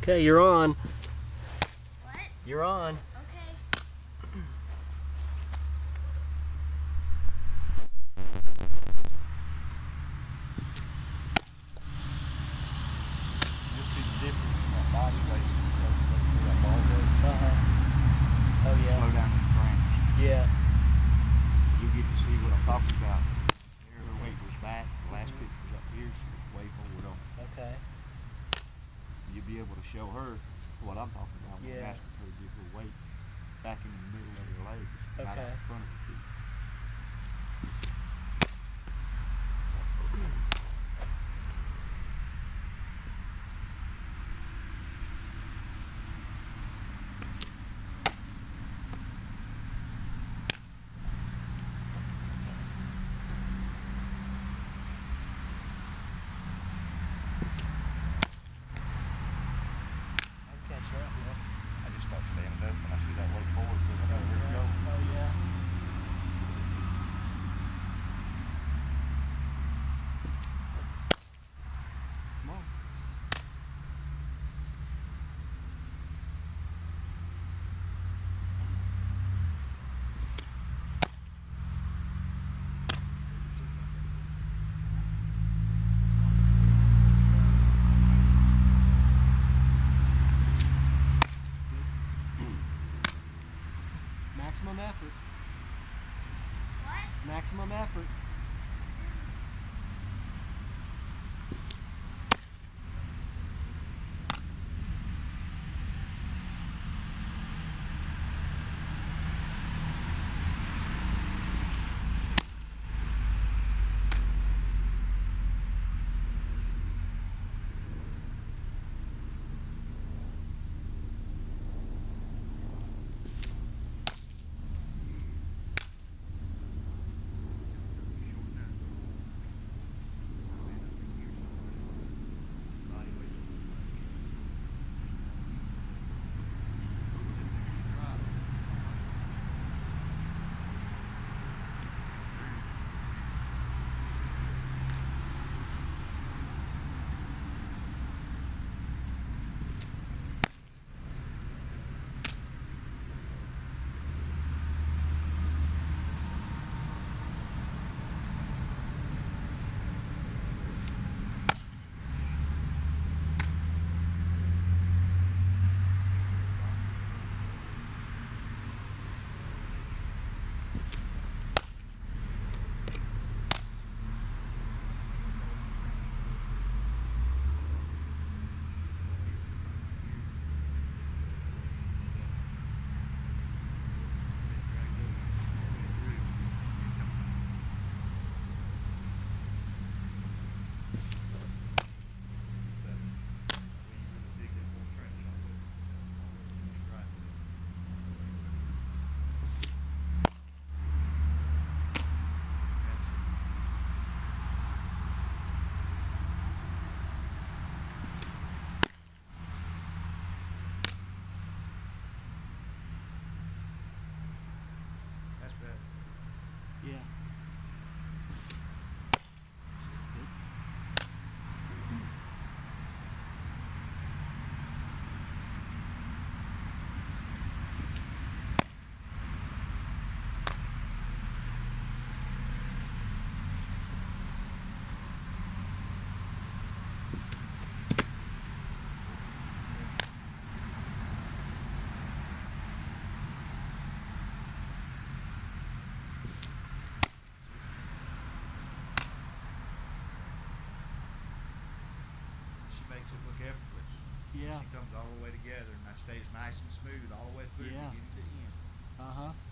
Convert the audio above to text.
Okay, you're on. What? You're on. Okay. You'll see the difference in that body weight. Let's see that ball weight. Oh yeah. Slow down in the frames. Yeah. You get to see what I'm talking about. There, her weight was back. The last picture's up here. She was way forward on. Okay. You'll be able to show her what I'm talking about. When Yeah. I'm asking her to give her weight back in the middle of her legs, right Okay. out in front of her feet. I just start standing up when I see that weight forward because I know where to go. Oh yeah. Come on. Maximum effort. What? Maximum effort. That's better. Yeah. She makes it look effortless. Yeah. She comes all the way together and that stays nice and smooth all the way through Yeah. beginning to end. Uh-huh.